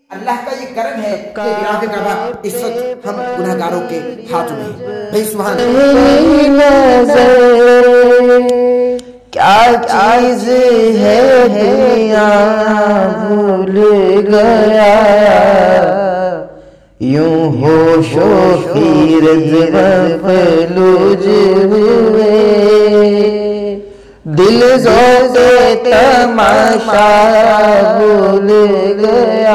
अल्लाह का ये करम है कि गिराफ काबा इस वक्त हम गुनहगारों के हाथों में भाई सुभान क्या चीज है दुनिया भूल गया यूं होशो खीरत गफलुज हुए दिल ज़ोक़े तमाशा भूल गया।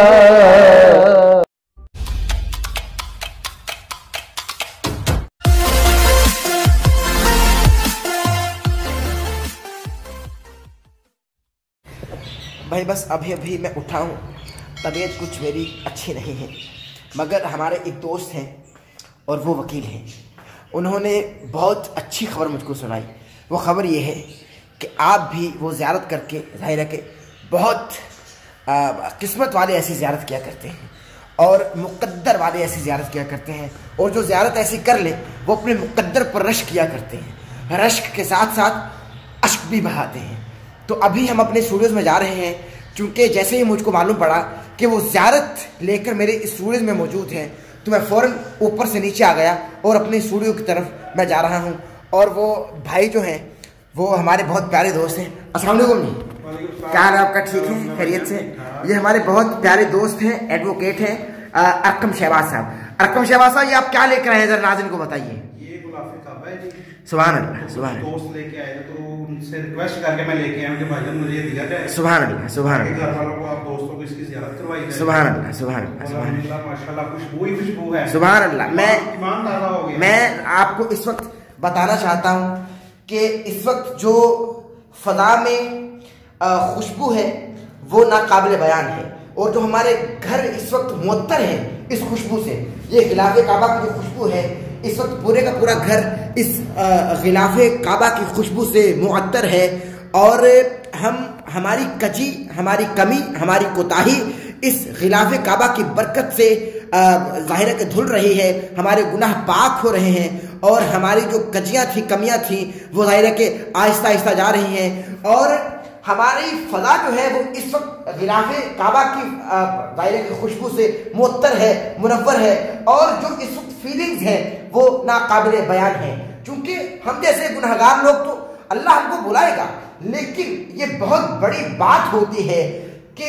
भाई बस अभी अभी मैं उठा हूँ, तबीयत कुछ मेरी अच्छी नहीं है, मगर हमारे एक दोस्त हैं और वो वकील हैं। उन्होंने बहुत अच्छी खबर मुझको सुनाई। वो खबर ये है कि आप भी वो ज़ियारत करके ज़ाहिर है कि बहुत किस्मत वाले ऐसी ज़ियारत किया करते हैं और मुक़द्दर वाले ऐसी ज़ियारत किया करते हैं, और जो ज़ियारत ऐसी कर ले वो अपने मुक़द्दर पर रश्क किया करते हैं, रश्क के साथ साथ अश्क भी बहाते हैं। तो अभी हम अपने स्टूडियोज़ में जा रहे हैं, क्योंकि जैसे ही मुझको मालूम पड़ा कि वो ज़ियारत लेकर मेरे स्टूडियोज़ में मौजूद हैं, तो मैं फ़ौरन ऊपर से नीचे आ गया और अपने स्टूडियो की तरफ मैं जा रहा हूँ। और वो भाई जो हैं वो हमारे बहुत प्यारे दोस्त हैं। अस्सलाम वालेकुम जी, क्या हाल है आपका? ठीक है, खैरियत से? ये हमारे बहुत प्यारे दोस्त हैं, एडवोकेट हैं अरकम शहबाज साहब। अरकम शहबाज साहब, ये आप क्या लेकर आए हैं, जरा नाज़रीन को बताइए। ये गुलाफ़े काबा है जी। सुभान अल्लाह, सुभान अल्लाह। दोस्त लेके आए थे तो उनसे रिक्वेस्ट करके मैं लेके आया कि भाईजान मुझे ये दिया जाए। सुभान अल्लाह, सुभान अल्लाह। घर वालों को, आप दोस्तों को इसकी ज़ियारत करवाई जाए। सुभान अल्लाह, सुभान अल्लाह, सुभान अल्लाह, माशाल्लाह खुशबू ही खुशबू है। सुभान अल्लाह। ईमान ताज़ा हो गया। मैं आपको इस वक्त बताना चाहता हूँ कि इस वक्त जो फ़ज़ा में खुशबू है वो नाकाबिल बयान है, और जो हमारे घर इस वक्त मुअत्तर है इस खुशबू से, ये गिलाफ़े काबा की जो खुशबू है, इस वक्त पूरे का पूरा घर इस गिलाफ़े काबा की खुशबू से मुअत्तर है। और हमारी कजी, हमारी कमी, हमारी कोताही इस गिलाफ़े काबा की बरकत से ज़ाहिर है कि धुल रही है, हमारे गुनाह पाक हो रहे हैं, और हमारी जो कजियाँ थी, कमियाँ थी, वो ज़ाहिर है कि आहिस्ता आहिस्ता जा रही हैं, और हमारी फ़ज़ा जो है वो इस वक्त गिलाफ़े काबा की ज़ाहिर है कि खुशबू से मुअत्तर है, मुनव्वर है, और जो इस वक्त फीलिंग्स हैं वो नाकाबिल बयान है। क्योंकि हम जैसे गुनहगार लोग तो अल्लाह हमको बुलाएगा, लेकिन ये बहुत बड़ी बात होती है कि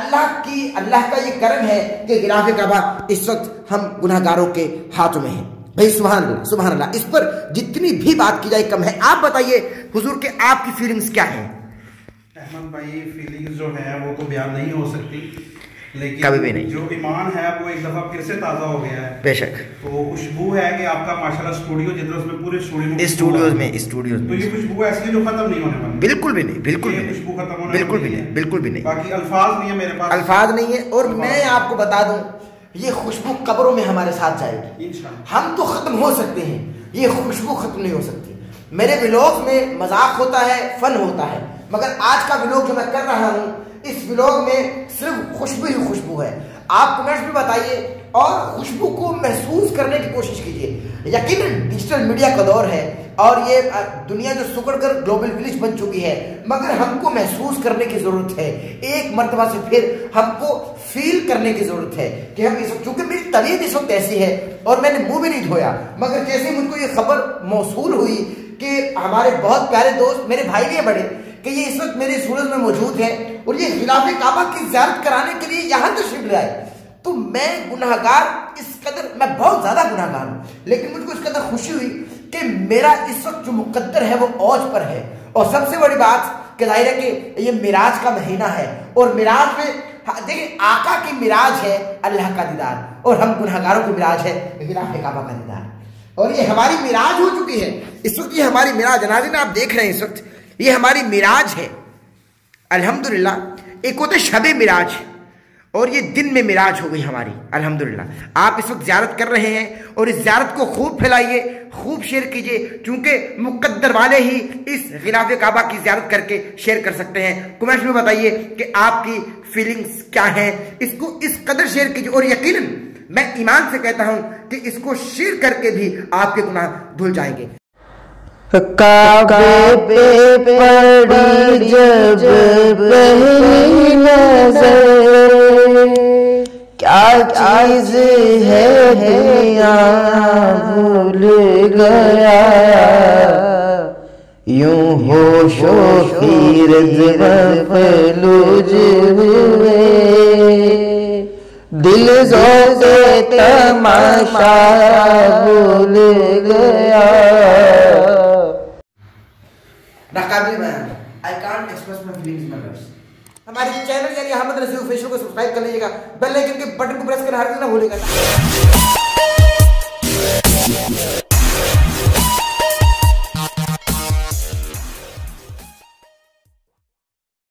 अल्लाह का ये करम है कि गिलाफ़े काबा इस वक्त हम गुनहगारों के हाथों में है। भाई सुभान अल्लाह, सुभान अल्लाह। इस पर जितनी भी बात की जाए कम है। आप बताइए हुजूर के आपकी फीलिंग्स क्या हैं? अहमद भाई, फीलिंग्स जो है वो तो बयान नहीं हो सकती, लेकिन कभी भी नहीं। जो ईमान है वो एक दफा फिर से ताज़ा हो गया है। बेशक। तो खुशबू है कि आपका माशाल्लाह स्टूडियो जिधर उसमें पूरे स्टूडियोज में तो ये खुशबू ऐसी है जो खत्म नहीं होने वाली। बिल्कुल भी नहीं, बिल्कुल भी नहीं, खुशबू खत्म होने बिल्कुल भी नहीं, बिल्कुल भी नहीं। बाकी अल्फाज नहीं है मेरे पास, अल्फाज नहीं है। और मैं आपको बता दूं, ये खुशबू कब्रों में हमारे साथ जाएगी इंशाअल्लाह। हम तो खत्म हो सकते हैं, ये खुशबू खत्म नहीं हो सकती। मेरे व्लॉग में मजाक होता है, फन होता है, मगर आज का व्लॉग जो मैं कर रहा हूँ, इस व्लॉग में सिर्फ खुशबू ही खुशबू है। आप कमेंट्स में बताइए और खुशबू को महसूस करने की कोशिश कीजिए। यकीनन डिजिटल मीडिया का दौर है और ये दुनिया जो सुकड़कर ग्लोबल विलेज बन चुकी है, मगर हमको महसूस करने की जरूरत है। एक मर्तबा से फिर हमको फील करने की जरूरत है कि हम इस वक्त, चूंकि मेरी तबीयत इस वक्त ऐसी है और मैंने मुंह भी नहीं धोया, मगर जैसे ही मुझको ये खबर मौसूल हुई कि हमारे बहुत प्यारे दोस्त, मेरे भाई भी बड़े, कि ये इस वक्त मेरे स्टूडियो में मौजूद है और ये गिलाफ़े काबा की ज़ियारत कराने के लिए यहाँ तशरीफ लाए, तो मैं गुनहगार इस कदर, मैं बहुत ज़्यादा गुनहगार हूँ, लेकिन मुझको इस कदर खुशी हुई कि मेरा इस वक्त जो मुक़द्दर है वो औज पर है। और सबसे बड़ी बात कि ज़ाहिर है कि ये मिराज का महीना है, और मिराज में देखिए आका की मिराज है अल्लाह का दीदार, और हम गुनहगारों की मिराज है गिलाफ़े काबा का दीदार, और ये हमारी मिराज हो चुकी है इस वक्त। ये हमारी मिराज, नाज़रीन आप देख रहे हैं इस वक्त, ये हमारी मिराज है अल्हम्दुलिल्लाह। एक होते शबे मिराज, और ये दिन में मिराज हो गई हमारी अल्हम्दुलिल्लाह। आप इस वक्त ज़ियारत कर रहे हैं और इस ज़ियारत को खूब फैलाइए, खूब शेयर कीजिए, क्योंकि मुक़द्दर वाले ही इस गिलाफ़े काबा की ज़ियारत करके शेयर कर सकते हैं। कमेंट्स में बताइए कि आपकी फीलिंग्स क्या हैं, इसको इस कदर शेयर कीजिए, और यकीनन मैं ईमान से कहता हूँ कि इसको शेयर करके भी आपके गुनाह धुल जाएंगे। काबे पे पड़ी जब पहली नजर क्या चीज है दुनिया भूल गया, यूं होशो खीरत गफलूज हुए, दिल ज़ौक़े तमाशा भूल गया। नाकाबिल बयान, I can't express my feelings in my words। हमारे चैनल यानी अहमद रज़ी ऑफिशियल को सब्सक्राइब कर लीजिएगा, बेल आइकन के बटन को प्रेस करना हर किसी ना भूलिएगा।